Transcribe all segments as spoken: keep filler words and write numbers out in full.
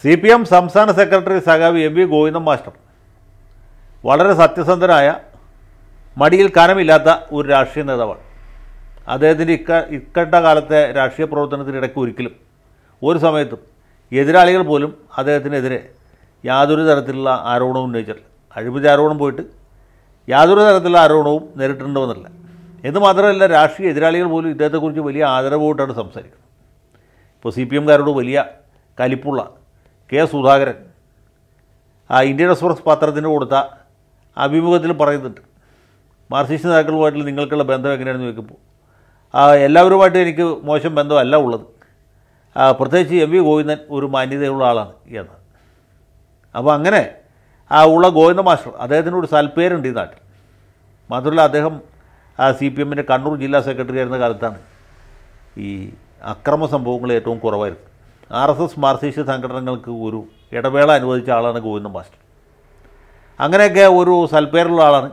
C P M സംസ്ഥാന secretary സഖാവ് M V Govindan master വളരെ സത്യസന്ധനായ, മടിയിൽ കനമില്ലാത്ത ഒരു രാഷ്ട്രീയ നേതാവാണ്. അദ്ദേഹത്തിൻ്റെ ഇക്ക ഇക്കട്ട കാലത്തെ രാഷ്ട്രീയ പ്രവർത്തനത്തിനിടയ്ക്ക് ഒരിക്കലും ഒരു സമയത്തും എതിരാളികൾ പോലും അദ്ദേഹത്തിനെതിരെ യാതൊരു തരത്തിലുള്ള ആരോപണവും ഉന്നയിച്ചിട്ടില്ല. അഴിമതി ആരോപണം പോയിട്ട് യാതൊരു തരത്തിലുള്ള ആരോപണവും നേരിട്ടുണ്ടോയെന്നല്ല. എന്ന് മാത്രമല്ല, രാഷ്ട്രീയ എതിരാളികൾ പോലും ഇദ്ദേഹത്തെക്കുറിച്ച് വലിയ ആദരവോട്ടാണ് സംസാരിക്കുന്നത്. ഇപ്പോൾ സി പി എംകാരോട് വലിയ കലിപ്പുള്ള കെ സുധാകരൻ ആ ഇന്ത്യൻ എക്സ്പ്രസ് പത്രത്തിന് കൊടുത്ത അഭിമുഖത്തിൽ പറയുന്നുണ്ട്, മാർക്സിസ്റ്റ് നേതാക്കളുമായിട്ടുള്ള നിങ്ങൾക്കുള്ള ബന്ധം എങ്ങനെയാണെന്ന് ചോദിക്കുമ്പോൾ എല്ലാവരുമായിട്ട് എനിക്ക് മോശം ബന്ധമല്ല ഉള്ളത്, പ്രത്യേകിച്ച് എം വി ഗോവിന്ദൻ ഒരു മാന്യതയുള്ള ആളാണ് എന്ന്. അപ്പോൾ അങ്ങനെ ആ ഉള്ള ഗോവിന്ദ മാസ്റ്റർ അദ്ദേഹത്തിന് ഒരു സൽപ്പേരുണ്ട് ഈ നാട്ടിൽ. മാത്രമല്ല, അദ്ദേഹം സി പി എമ്മിൻ്റെ കണ്ണൂർ ജില്ലാ സെക്രട്ടറി ആയിരുന്ന കാലത്താണ് ഈ അക്രമ സംഭവങ്ങൾ ഏറ്റവും കുറവായിരുന്നു. ആർ എസ് എസ് മാർക്സിസ്റ്റ് സംഘടനകൾക്ക് ഒരു ഇടവേള അനുവദിച്ച ആളാണ് ഗോവിന്ദ മാസ്റ്റർ. അങ്ങനെയൊക്കെ ഒരു സൽപ്പേരുള്ള ആളാണ്.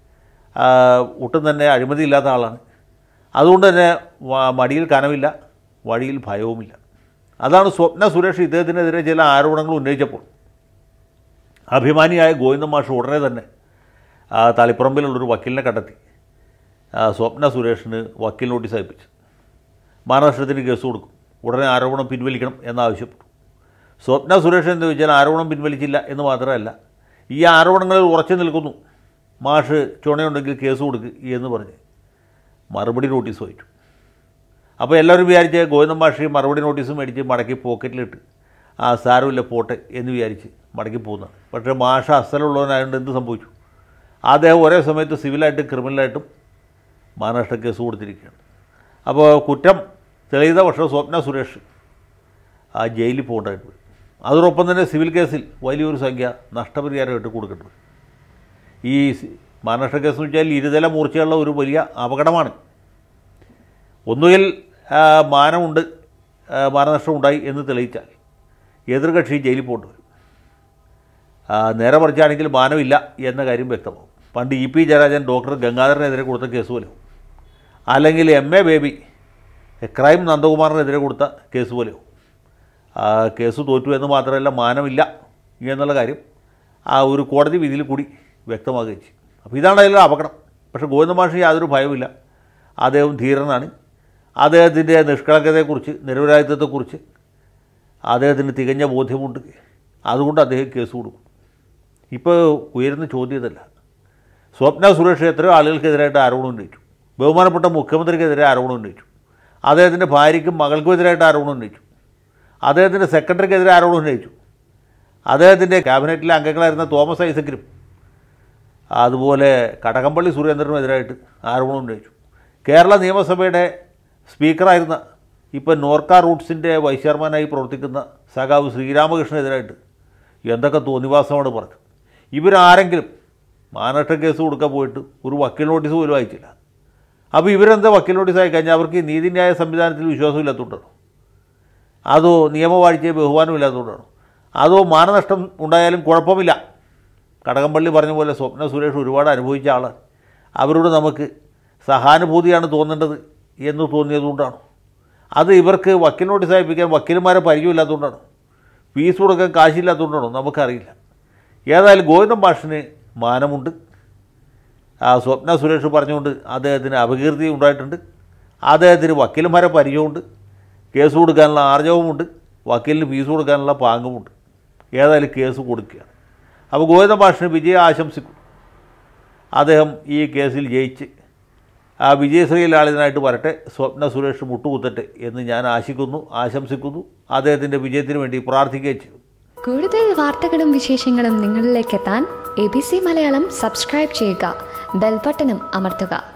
ഒട്ടും തന്നെ അഴിമതിയില്ലാത്ത ആളാണ്. അതുകൊണ്ട് തന്നെ മടിയിൽ കനമില്ല, വഴിയിൽ ഭയവുമില്ല. അതാണ് സ്വപ്ന സുരേഷ് ഇദ്ദേഹത്തിനെതിരെ ചില ആരോപണങ്ങൾ ഉന്നയിച്ചപ്പോൾ അഭിമാനിയായ ഗോവിന്ദൻ മാഷ് ഉടനെ തന്നെ തളിപ്പറമ്പിലുള്ളൊരു വക്കീലിനെ കണ്ടെത്തി സ്വപ്ന സുരേഷിന് വക്കീൽ നോട്ടീസ് അയപ്പിച്ചു. മാനനഷ്ടത്തിന് കേസ് കൊടുക്കും, ഉടനെ ആരോപണം പിൻവലിക്കണം എന്നാവശ്യപ്പെട്ടു. സ്വപ്ന സുരേഷ് എന്ന് ചോദിച്ചാൽ ആരോപണം പിൻവലിച്ചില്ല എന്ന് മാത്രമല്ല, ഈ ആരോപണങ്ങളിൽ ഉറച്ചു നിൽക്കുന്നു, മാഷ് ചുണയുണ്ടെങ്കിൽ കേസ് കൊടുക്കുക എന്ന് പറഞ്ഞ് മറുപടി നോട്ടീസ് വായിച്ചു. അപ്പോൾ എല്ലാവരും വിചാരിച്ച് ഗോവിന്ദൻ മാഷി മറുപടി നോട്ടീസ് മേടിച്ച് മടക്കി പോക്കറ്റിലിട്ട് ആ സാരമില്ല പോട്ടെ എന്ന് വിചാരിച്ച് മടക്കി പോകുന്നതാണ്. പക്ഷേ മാഷ അസലുള്ളവനായതുകൊണ്ട് എന്ത് സംഭവിച്ചു? അദ്ദേഹം ഒരേ സമയത്ത് സിവിലായിട്ടും ക്രിമിനലായിട്ടും മാനനഷ്ട കേസ് കൊടുത്തിരിക്കുകയാണ്. അപ്പോൾ കുറ്റം തെളിയുന്ന പക്ഷേ സ്വപ്ന സുരേഷ് ആ ജയിലിൽ പോകേണ്ടതായിട്ട് വരും. അതോടൊപ്പം തന്നെ സിവിൽ കേസിൽ വലിയൊരു സംഖ്യ നഷ്ടപരിഹാരമായിട്ട് കൊടുക്കേണ്ടി വരും. ഈ മാനനഷ്ട കേസ് എന്ന് വെച്ചാൽ ഇരുതല മൂർച്ചയുള്ള ഒരു വലിയ അപകടമാണ്. ഒന്നുകിൽ മാനമുണ്ട്, മാനനഷ്ടം ഉണ്ടായി എന്ന് തെളിയിച്ചാൽ എതിർകക്ഷി ജയിലിൽ പോകേണ്ടി വരും. നേരെ മറിച്ചാണെങ്കിൽ മാനമില്ല എന്ന കാര്യം വ്യക്തമാകും. പണ്ട് ഇ പി ജയരാജൻ ഡോക്ടർ ഗംഗാധരനെതിരെ കൊടുത്ത കേസ് പോലെയോ, അല്ലെങ്കിൽ എം എ ബേബി ക്രൈം നന്ദകുമാറിനെതിരെ കൊടുത്ത കേസ് പോലെയോ കേസ് തോറ്റു എന്ന് മാത്രമല്ല മാനമില്ല എന്നുള്ള കാര്യം ആ ഒരു കോടതി വിധിയിൽ കൂടി വ്യക്തമാകുകയും ചെയ്യും. അപ്പോൾ ഇതാണ് അതിലുള്ള അപകടം. പക്ഷേ ഗോവിന്ദ മാഷി യാതൊരു ഭയവുമില്ല. അദ്ദേഹം ധീരനാണ്. അദ്ദേഹത്തിൻ്റെ നിഷ്കളങ്കതയെക്കുറിച്ച്, നിരപരാധിത്വത്തെക്കുറിച്ച് അദ്ദേഹത്തിന് തികഞ്ഞ ബോധ്യമുണ്ട്. അതുകൊണ്ട് അദ്ദേഹം കേസ് കൊടുക്കും. ഇപ്പോൾ ഉയരുന്ന ചോദ്യം ഇതല്ല. സ്വപ്ന സുരേഷ് എത്രയോ ആളുകൾക്കെതിരായിട്ട് ആരോപണം ഉന്നയിച്ചു. ബഹുമാനപ്പെട്ട മുഖ്യമന്ത്രിക്കെതിരെ ആരോപണം ഉന്നയിച്ചു. അദ്ദേഹത്തിൻ്റെ ഭാര്യയ്ക്കും മകൾക്കും എതിരായിട്ട് ആരോപണം ഉന്നയിച്ചു. അദ്ദേഹത്തിൻ്റെ സെക്രട്ടറിക്കെതിരെ ആരോപണം ഉന്നയിച്ചു. അദ്ദേഹത്തിൻ്റെ ക്യാബിനറ്റിലെ അംഗങ്ങളായിരുന്ന തോമസ് ഐസക്കിനും അതുപോലെ കടകംപള്ളി സുരേന്ദ്രനും എതിരായിട്ട് ആരോപണം ഉന്നയിച്ചു. കേരള നിയമസഭയുടെ സ്പീക്കറായിരുന്ന ഇപ്പം നോർക്ക റൂട്ട്സിൻ്റെ വൈസ് ചെയർമാനായി പ്രവർത്തിക്കുന്ന സഖാവ് ശ്രീരാമകൃഷ്ണനെതിരായിട്ട് എന്തൊക്കെ തോന്നിവാസമാണ് പറഞ്ഞത്. ഇവരാരെങ്കിലും മാനനഷ്ട കേസ് കൊടുക്കാൻ പോയിട്ട് ഒരു വക്കീൽ നോട്ടീസ് പോലും അയച്ചില്ല. അപ്പോൾ ഇവരെന്താ വക്കീൽ നോട്ടീസ് അയക്കഴിഞ്ഞാൽ അവർക്ക് നീതിന്യായ സംവിധാനത്തിൽ വിശ്വാസമില്ലാത്തതുകൊണ്ടാണോ? അതോ നിയമവാഴ്ചയെ ബഹുമാനമില്ലാത്തതുകൊണ്ടാണോ? അതോ മാനനഷ്ടം ഉണ്ടായാലും കുഴപ്പമില്ല, കടകംപള്ളി പറഞ്ഞ പോലെ സ്വപ്ന സുരേഷ് ഒരുപാട് അനുഭവിച്ച ആളാണ്, അവരോട് നമുക്ക് സഹാനുഭൂതിയാണ് തോന്നേണ്ടത് എന്ന് തോന്നിയതുകൊണ്ടാണോ? അത് ഇവർക്ക് വക്കീൽ നോട്ടീസ് അയപ്പിക്കാൻ വക്കീലന്മാരെ പരിചയമില്ലാത്തതുകൊണ്ടാണോ? ഫീസ് കൊടുക്കാൻ കാശില്ലാത്തതുകൊണ്ടാണോ? നമുക്കറിയില്ല. ഏതായാലും ഗോവിന്ദൻ മാഷിന് മാനമുണ്ട്. ആ സ്വപ്ന സുരേഷ് പറഞ്ഞുകൊണ്ട് അദ്ദേഹത്തിന് അപകീർത്തി ഉണ്ടായിട്ടുണ്ട്. അദ്ദേഹത്തിന് വക്കീലന്മാരെ പരിചയമുണ്ട്, കേസ് കൊടുക്കാനുള്ള ആർജവുമുണ്ട്, വക്കീലിന് ഫീസ് കൊടുക്കാനുള്ള പാങ്ങുമുണ്ട്. ഏതായാലും കേസ് കൊടുക്കുകയാണ്. അപ്പോൾ ഗോവിന്ദൻ മാഷിന് വിജയം ആശംസിക്കും. അദ്ദേഹം ഈ കേസിൽ ജയിച്ച് ആ വിജയശ്രീലാളിതനായിട്ട് വരട്ടെ, സ്വപ്ന സുരേഷ് മുട്ടുകുത്തട്ടെ എന്ന് ഞാൻ ആശിക്കുന്നു, ആശംസിക്കുന്നു. അദ്ദേഹത്തിൻ്റെ വിജയത്തിന് വേണ്ടി പ്രാർത്ഥിക്കുകയും ചെയ്തു. കൂടുതൽ വാർത്തകളും വിശേഷങ്ങളും നിങ്ങളിലേക്ക് എത്താൻ A B C Malayalam subscribe ചെയ്യുക, ബെൽ ബട്ടണും അമർത്തുക.